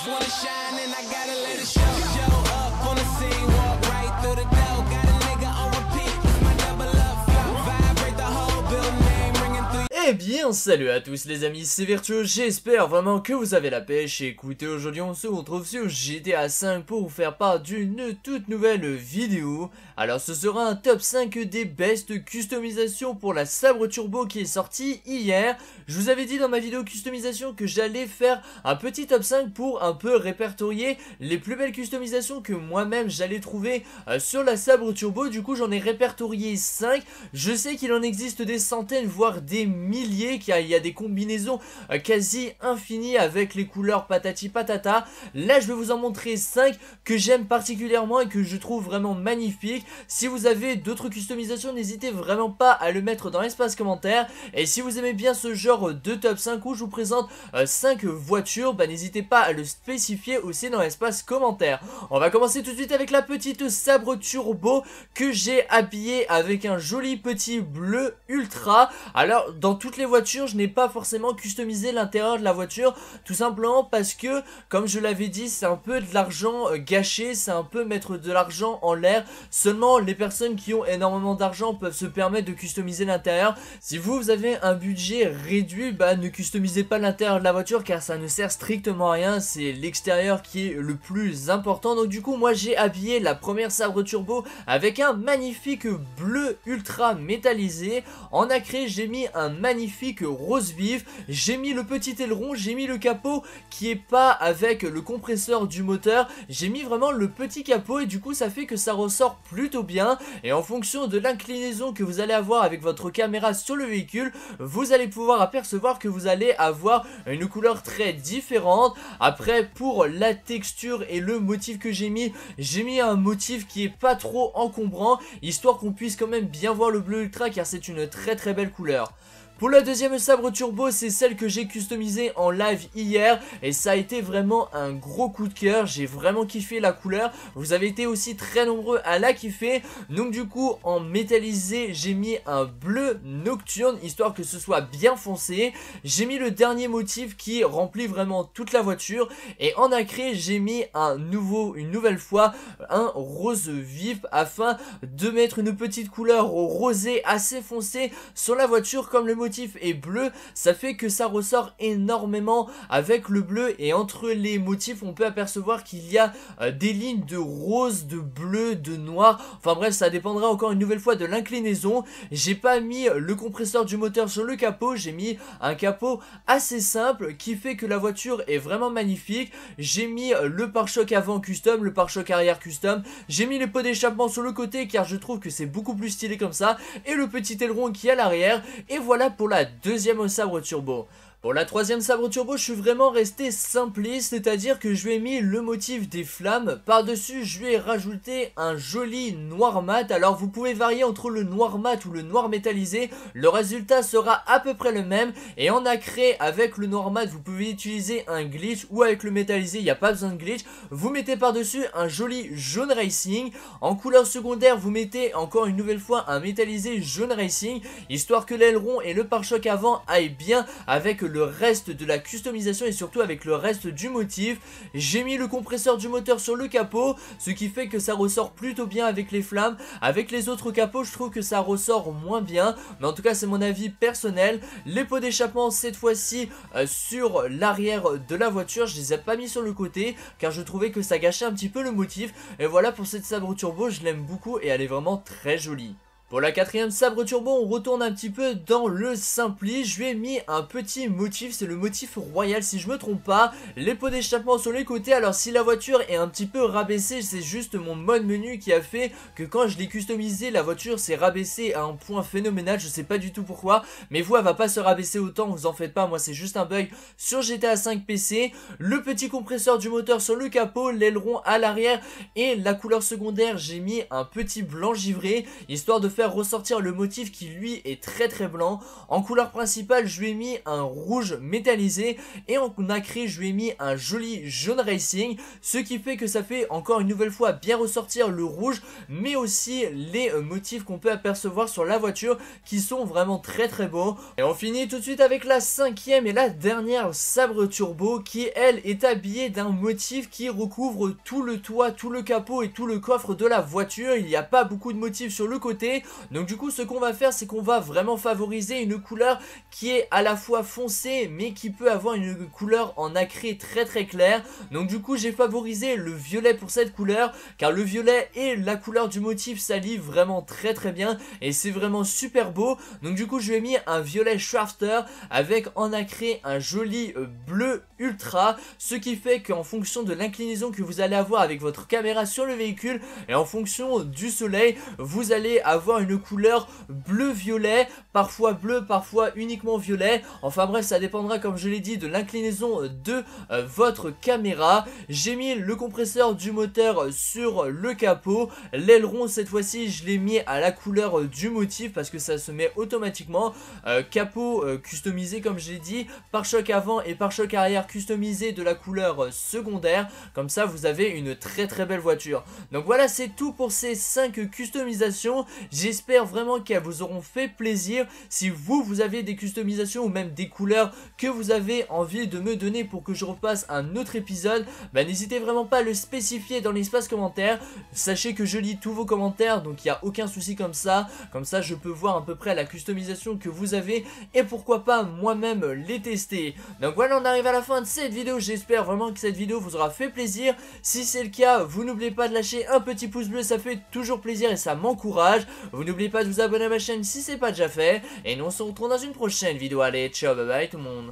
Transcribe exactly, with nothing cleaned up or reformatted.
Eh bien salut à tous les amis, c'est Virtuo, j'espère vraiment que vous avez la pêche. Écoutez, aujourd'hui on se retrouve sur G T A cinq pour vous faire part d'une toute nouvelle vidéo. Alors ce sera un top cinq des best customisations pour la Sabre Turbo qui est sortie hier. Je vous avais dit dans ma vidéo customisation que j'allais faire un petit top cinq pour un peu répertorier les plus belles customisations que moi-même j'allais trouver euh, sur la Sabre Turbo. Du coup j'en ai répertorié cinq, je sais qu'il en existe des centaines voire des milliers, car il y a des combinaisons euh, quasi infinies avec les couleurs patati patata. Là je vais vous en montrer cinq que j'aime particulièrement et que je trouve vraiment magnifiques. Si vous avez d'autres customisations, n'hésitez vraiment pas à le mettre dans l'espace commentaire. Et si vous aimez bien ce genre de top cinq où je vous présente euh, cinq voitures, bah n'hésitez pas à le spécifier aussi dans l'espace commentaire. On va commencer tout de suite avec la petite Sabre Turbo que j'ai habillée avec un joli petit bleu ultra. Alors dans toutes les voitures, je n'ai pas forcément customisé l'intérieur de la voiture, tout simplement parce que, comme je l'avais dit, c'est un peu de l'argent euh, gâché, c'est un peu mettre de l'argent en l'air. Seulement les personnes qui ont énormément d'argent peuvent se permettre de customiser l'intérieur. Si vous, vous avez un budget réduit, bah ne customisez pas l'intérieur de la voiture car ça ne sert strictement à rien, c'est l'extérieur qui est le plus important. Donc du coup moi j'ai habillé la première Sabre Turbo avec un magnifique bleu ultra métallisé. En nacré j'ai mis un magnifique rose vif, j'ai mis le petit aileron, j'ai mis le capot qui est pas avec le compresseur du moteur, j'ai mis vraiment le petit capot et du coup ça fait que ça ressort plutôt bien. Et en fonction de l'inclinaison que vous allez avoir avec votre caméra sur le véhicule, vous allez pouvoir apercevoir que vous allez avoir une couleur très différente. Après pour la texture et le motif que j'ai mis, j'ai mis un motif qui est pas trop encombrant, histoire qu'on puisse quand même bien voir le bleu ultra car c'est une très très belle couleur. Pour la deuxième Sabre Turbo, c'est celle que j'ai customisée en live hier et ça a été vraiment un gros coup de cœur, j'ai vraiment kiffé la couleur, vous avez été aussi très nombreux à la kiffer. Donc du coup en métallisé j'ai mis un bleu nocturne histoire que ce soit bien foncé, j'ai mis le dernier motif qui remplit vraiment toute la voiture et en nacré j'ai mis un nouveau, une nouvelle fois un rose vif afin de mettre une petite couleur rosée assez foncée sur la voiture. Comme le motif est bleu, ça fait que ça ressort énormément avec le bleu et entre les motifs on peut apercevoir qu'il y a euh, des lignes de rose, de bleu, de noir, enfin bref ça dépendra encore une nouvelle fois de l'inclinaison. J'ai pas mis le compresseur du moteur sur le capot, j'ai mis un capot assez simple qui fait que la voiture est vraiment magnifique. J'ai mis le pare-choc avant custom, le pare-choc arrière custom, j'ai mis les pots d'échappement sur le côté car je trouve que c'est beaucoup plus stylé comme ça et le petit aileron qui est à l'arrière. Et voilà pour la deuxième Sabre Turbo. Pour la troisième Sabre Turbo, je suis vraiment resté simpliste, c'est-à-dire que je lui ai mis le motif des flammes. Par-dessus, je lui ai rajouté un joli noir mat. Alors, vous pouvez varier entre le noir mat ou le noir métallisé. Le résultat sera à peu près le même. Et en nacré, avec le noir mat, vous pouvez utiliser un glitch ou avec le métallisé, il n'y a pas besoin de glitch. Vous mettez par-dessus un joli jaune racing. En couleur secondaire, vous mettez encore une nouvelle fois un métallisé jaune racing, histoire que l'aileron et le pare-choc avant aillent bien avec le reste de la customisation et surtout avec le reste du motif. J'ai mis le compresseur du moteur sur le capot, ce qui fait que ça ressort plutôt bien avec les flammes. Avec les autres capots, je trouve que ça ressort moins bien, mais en tout cas c'est mon avis personnel. Les pots d'échappement cette fois-ci euh, sur l'arrière de la voiture, je les ai pas mis sur le côté car je trouvais que ça gâchait un petit peu le motif. Et voilà pour cette Sabre Turbo, je l'aime beaucoup et elle est vraiment très jolie. Pour la quatrième Sabre Turbo, on retourne un petit peu dans le simpliste. Je lui ai mis un petit motif, c'est le motif royal si je me trompe pas. Les pots d'échappement sur les côtés. Alors si la voiture est un petit peu rabaissée, c'est juste mon mode menu qui a fait que quand je l'ai customisé, la voiture s'est rabaissée à un point phénoménal. Je sais pas du tout pourquoi, mais vous elle va pas se rabaisser autant, vous en faites pas, moi c'est juste un bug sur G T A cinq P C. Le petit compresseur du moteur sur le capot, l'aileron à l'arrière et la couleur secondaire, j'ai mis un petit blanc givré, histoire de faire ressortir le motif qui lui est très très blanc. En couleur principale je lui ai mis un rouge métallisé et en nacré je lui ai mis un joli jaune racing, ce qui fait que ça fait encore une nouvelle fois bien ressortir le rouge, mais aussi les euh, motifs qu'on peut apercevoir sur la voiture qui sont vraiment très très beaux. Et on finit tout de suite avec la cinquième et la dernière sabre turbo qui elle est habillée d'un motif qui recouvre tout le toit, tout le capot et tout le coffre de la voiture. Il n'y a pas beaucoup de motifs sur le côté, donc du coup ce qu'on va faire c'est qu'on va vraiment favoriser une couleur qui est à la fois foncée mais qui peut avoir une couleur en nacré très très claire. Donc du coup j'ai favorisé le violet pour cette couleur car le violet et la couleur du motif s'allient vraiment très très bien et c'est vraiment super beau. Donc du coup je lui ai mis un violet Shafter avec en nacré un joli euh, bleu ultra, ce qui fait qu'en fonction de l'inclinaison que vous allez avoir avec votre caméra sur le véhicule et en fonction du soleil, vous allez avoir une couleur bleu-violet, parfois bleu, parfois uniquement violet. Enfin bref, ça dépendra comme je l'ai dit de l'inclinaison de euh, votre caméra. J'ai mis le compresseur du moteur sur le capot. L'aileron cette fois-ci je l'ai mis à la couleur du motif parce que ça se met automatiquement. euh, Capot euh, customisé comme je l'ai dit, pare-choc avant et pare-choc arrière customisé de la couleur euh, secondaire. Comme ça vous avez une très très belle voiture. Donc voilà, c'est tout pour ces cinq customisations. J'espère vraiment qu'elles vous auront fait plaisir. Si vous vous avez des customisations ou même des couleurs que vous avez envie de me donner pour que je repasse un autre épisode, bah n'hésitez vraiment pas à le spécifier dans l'espace commentaire. Sachez que je lis tous vos commentaires, donc il n'y a aucun souci comme ça. Comme ça je peux voir à peu près la customisation que vous avez et pourquoi pas moi-même les tester. Donc voilà, on arrive à la fin de cette vidéo. J'espère vraiment que cette vidéo vous aura fait plaisir. Si c'est le cas, vous n'oubliez pas de lâcher un petit pouce bleu, ça fait toujours plaisir et ça m'encourage. Vous n'oubliez pas de vous abonner à ma chaîne si c'est pas déjà fait. Et nous on se retrouve dans une prochaine vidéo. Allez, ciao, bye bye tout le monde.